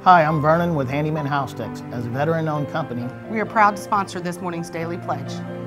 Hi, I'm Vernon with Handyman House Techs. As a veteran-owned company, We are proud to sponsor this morning's Daily Pledge.